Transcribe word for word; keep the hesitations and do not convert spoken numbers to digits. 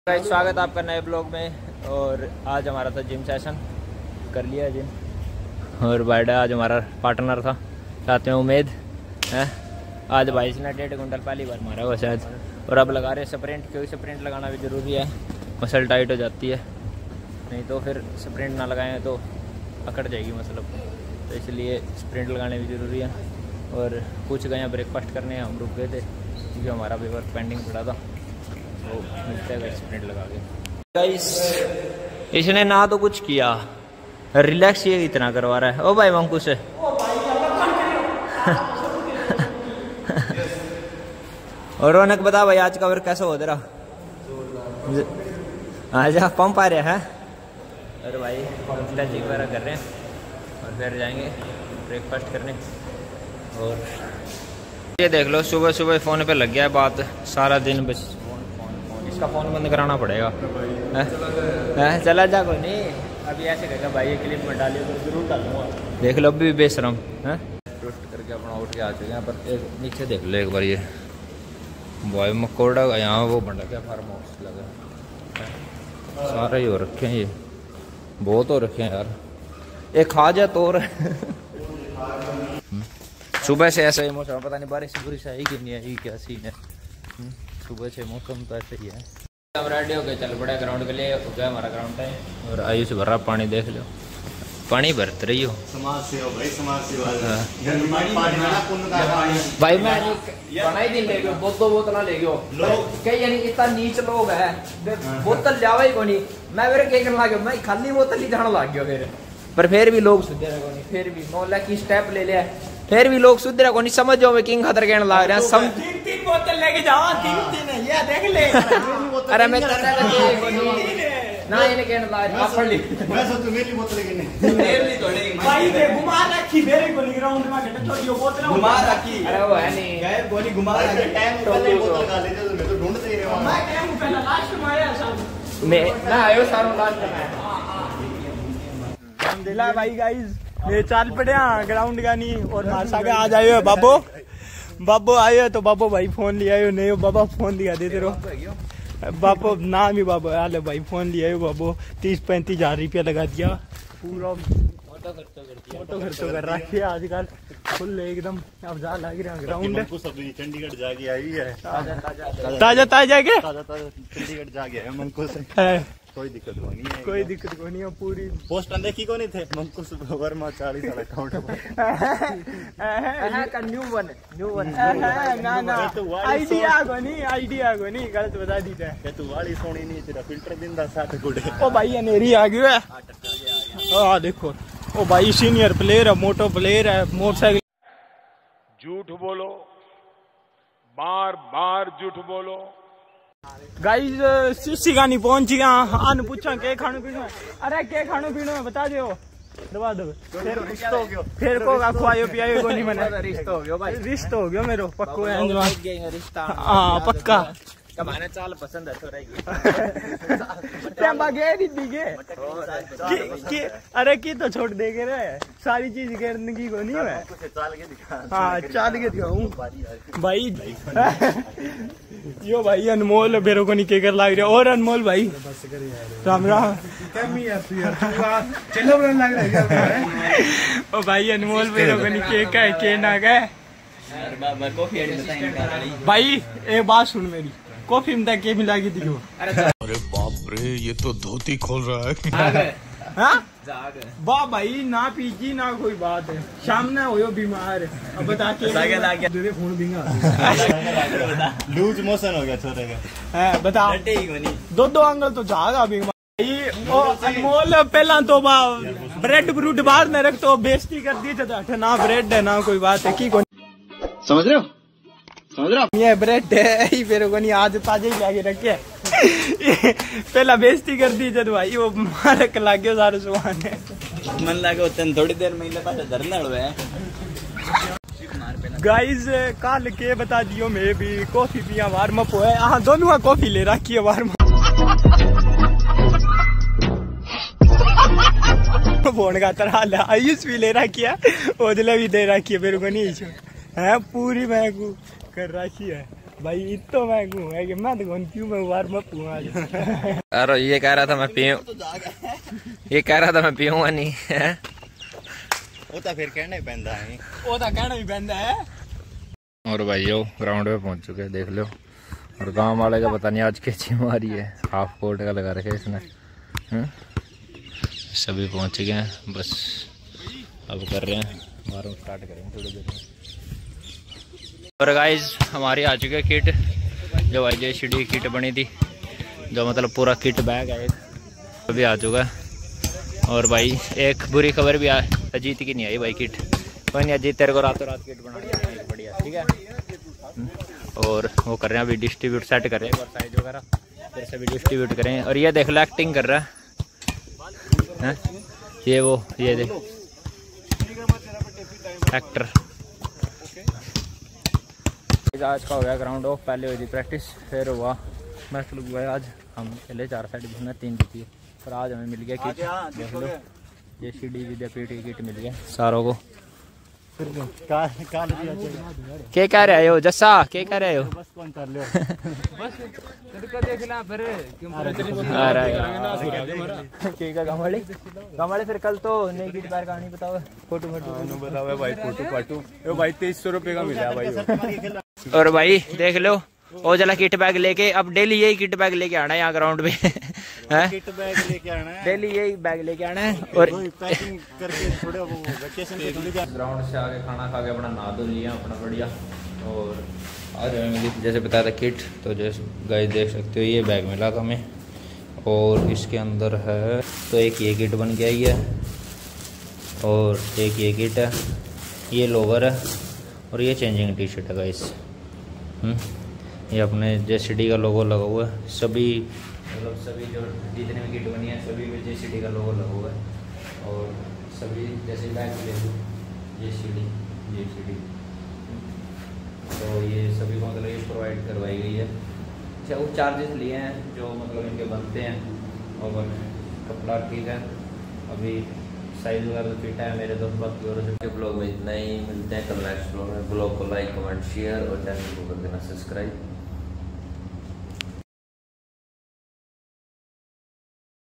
Guys स्वागत आपका नए ब्लॉग में। और आज हमारा था जिम सेशन, कर लिया जिम। और बर्थडे आज हमारा पार्टनर था, साथ में उमेद है। आज बाईस ने डेढ़ कुंटल पहली बार मारा हुआ शायद। और अब लगा रहे स्प्रिंट, क्योंकि स्प्रिंट लगाना भी ज़रूरी है, मसल टाइट हो जाती है, नहीं तो फिर स्प्रिंट ना लगाएं तो अकड़ जाएगी मसल, तो इसलिए स्प्रिंट लगाने भी ज़रूरी है। और कुछ गए ब्रेकफास्ट करने, हम रुक गए थे क्योंकि हमारा भी वर्क पेंडिंग पड़ा था, वो मिलते हैं स्प्रिंट लगा के। गाइस इसने ना तो कुछ किया, रिलैक्स ये इतना करवा रहा है। ओ भाई मंकुश है और रौनक बता भाई आज का वर्क कैसा हो तेरा? आज पंप आ रहा है। अरे भाई स्ट्रेचिंग वगैरह कर रहे हैं और फिर जाएंगे ब्रेकफास्ट करने। और ये देख लो सुबह सुबह फ़ोन पे लग गया है बात सारा दिन, बस इसका फ़ोन बंद कराना पड़ेगा। है? है? चला जा कोई नहीं, अभी ऐसे कहेगा भाई ये क्लिप में डालिए तो जरूर डालूंगा। देख लो अभी भी बेशरम है, रोस्ट करके अपना उठ के आ चुके हैं। पर एक नीचे देख लो एक बार, ये बॉय मकोड़ा का यहाँ वो बन रखा है, फार्म हाउस लगा है। सारे ही हो रखे हैं, ये बहुत हो रखे हैं यार। एक खा जा तो सुबह से ऐसा ही मौसम, पता नहीं बारिश बुरिश आई कि नहीं आई, क्या सीन है। सुबह से मौसम तो ऐसे ही है। हम रेडी हो गए, चल पड़े ग्राउंड के लिए। हो गया हमारा ग्राउंड टाइम और आयुष भर रहा पानी, देख लो पानी भरते रही हो। समाज से हो भाई, समाज से भाई मैं बनाई दिन ले गयो, दो दो बोतल ले गयो लोग कई, यानी इतना नीच लोग है, बोतल जावा ही को नहीं। मैं मेरे के करने लग मैं खाली बोतल ही जाने लग गया फिर, पर फिर भी लोग सुधरे को नहीं, फिर भी नौ लाख की स्टेप ले लिया, फिर भी लोग सुधरे को नहीं। समझो मैं किंग खतर कहने लग रहे हैं। सम तीन तीन बोतल लेके जाओ, तीन तीन ये देख ले। अरे मैं ना इन्हें कहने लग रहा पढ़ ली, मैं सोचूं मेरी बोतल की नहीं मेरी थोड़ी भाई दे घुमा रखी मेरे को ग्राउंड में घंटे तो ये बोतल घुमा रखी। अरे वो है नहीं गैर गोली घुमा रखी, टाइम पहले बोतल खा लेते तो मैं तो ढूंढते ही रहा। मैं टाइम पहले लास्ट में आया सब, मैं ना आयो सारा लास्ट में दिला भाई। गाइस ये चाल पड़े ग्राउंड का नहीं, और मासा के आ जाए बाबो बाबो आयो तो बाबो भाई फोन लिया आयो नहीं, बाबा फोन दिखा देते रहो बाबो, नाम ही बाबो आले भाई फोन लिया आयो बाबो। तीस पैंतीस हजार रुपया लगा दिया, पूरा फोटो खर्चो कर रहा है आजकल फुल एकदम। अब जा लग रहा ग्राउंड, चंडीगढ़ जाके आई है ताजा ताजा के चंडीगढ़ जाके आया मंकू से, कोई दिक्कत नहीं है, कोई दिक्कत को नहीं है। पूरी पोस्ट देखी को नहीं थे मंकुश वर्मा चालीस वाला अकाउंट का न्यू वन न्यू वन ना ना आइडिया को नहीं, आइडिया को नहीं, गलत बता दी थे। तू वाली सोनी नहीं, तेरा फिल्टर बिंदा साथ गुड़े। ओ भाई अनेरी आ गया है, हां देखो ओ भाई सीनियर प्लेयर है, मोटो प्लेयर है, मोटरसाइकिल। झूठ बोलो, बार बार झूठ बोलो। गाइस शिशी गानी पहुंच गया, आन पूछा के खानो पीनो, अरे के खानो पीनो बता दो दबा दो। फिर रिश्ता हो गया, फिर को खुआयो पियायो को नहीं मने, रिश्ता हो गया भाई, रिश्ता हो गया मेरो पक्को है रिश्ता। हां पक्का कमाने चाल पसंद है तो रहेगी टाइम बागे दीदी के की, की अरे की तो छोड़ दे के रे, सारी चीज करने की को नहीं है। चाल के दिखा, हां चाल के दिखाऊं भाई। यो भाई अनमोल बेरो को नहीं के कर लाग रहा, और अनमोल भाई राम राम चलो लग रहा है ओ भाई अनमोल बेरो को नहीं के का के ना गए भाई। एक बात सुन मेरी, कॉफी में के मिला के दियो। अरे बाप रे, ये तो धोती खोल रहा है। हाँ वाह भाई, ना पीजी ना कोई बात है, सामने हो बीमार। अब बता के फोन लूज मोशन हो गया छोरे का है, बता दो दो अंगल तो जागा बीमार। अनमोल पहला तो ब्रेड ब्रूड बाहर न रख, तो बेइज्जती कर दी थे ना, ब्रेड है ना कोई बात है की को समझ रहे हो, समझ रहे हो ये ब्रेड है ही फिर को नहीं, आज ताजे ही लाके रखे पहला बेइज्जती कर दी जब भाई वो मारक लाग गया सारे सुहान है मन लागे उतन थोड़ी देर में पास धरना हुआ। गाइस कल के बता दियो, मैं भी कॉफी पिया वार्म अप हुआ है। हाँ दोनों कॉफी ले रखी है वार्म फोन का तरह आयुष भी ले रखी है, ओजले भी दे रखी है, मेरे को नहीं है पूरी मैं कर रखी है। भाई इतो महंगू है कि मैं तो कौन क्यों मैं वार्म अप हुआ आज। अरे ये कह रहा था मैं पीऊं, ये कह रहा था मैं पीऊंगा नहीं है। वो तो फिर कहना ही पैंदा है, वो तो कहना ही पैंदा है। और भाइयों ग्राउंड पे पहुंच चुके हैं, देख लो। और गांव वाले का पता नहीं आज कैसी मारी है, हाफ कोर्ट का लगा रखे इसने। हुँ? सभी पहुंच गए हैं, बस अब कर रहे हैं मारो स्टार्ट करेंगे थोड़ी देर में। और गाइस हमारी आ चुकी है किट, जो आई जे सी डी किट बनी थी, जो मतलब पूरा किट बैग है एक, वो भी आ चुका है। और भाई एक बुरी खबर भी आ, अजीत की नहीं आई भाई किट। कोई नहीं अजीत, तेरे को रातों रात किट बना के बढ़िया, ठीक है। और वो कर रहे हैं अभी डिस्ट्रीब्यूट, सेट कर रहे हैं एक बार साइज वगैरह, फिर से भी डिस्ट्रीब्यूट करें। और ये देख लो एक्टिंग कर रहा है, है? ये वो ये देख एक्टर। आज का हो गया ग्राउंड ऑफ, पहले हुई थी प्रैक्टिस, फिर हुआ मैच लुक हुआ है। आज हम पहले चार साइड जिसमें तीन जीती है, पर आज हमें मिल गया किट, देख लो ये सी डी विद्यापीठ की किट मिल गया सारों को। क्या कह रहे हो जस्सा, क्या कह रहे हो? बस कौन कर लो गमाड़े फिर कल तो नई किट पैर कहानी बताओ, फोटो फोटो बताओ भाई, फोटो फाटू भाई तेईस सौ रुपए का मिला भाई। और भाई देख लो ओ जला किट बैग लेके, अब डेली यही किट बैग लेके आना है यहाँ ग्राउंड पे है, किट बैग लेके आना है, डेली यही बैग लेके आना है। और पैकिंग करके थोड़ा वो वैकेशन पे थोड़ी ग्राउंड से आके खाना खा के अपना नहा धो लिया अपना बढ़िया। और आज हमें मिली जैसे बताया था किट, तो जैसे गाइस देख सकते हो ये बैग मिला था हमें, और इसके अंदर है तो एक ये किट बन के आई है, और एक ये किट है, ये लोवर है, और ये चेंजिंग टी शर्ट है गाइस। ये अपने जे सी डी का लोगो लगा हुआ है, सभी मतलब सभी जो जितने भी किट बनी है सभी में जे सी डी का लोगो लगा हुआ है। और सभी जैसे बैग ले लो जे C D J C D, तो ये सभी को मतलब ये प्रोवाइड करवाई गई है। अच्छा वो चार्जेस लिए हैं जो मतलब इनके बनते हैं, और कपड़ा ठीक है, अभी साइज वगैरह फिट है मेरे दोस्त। बाकी और के ब्लॉग में इतना ही, मिलते हैं कल नेक्स्ट ब्लॉग में। ब्लॉग को लाइक कमेंट शेयर और चैनल को कर देना सब्सक्राइब।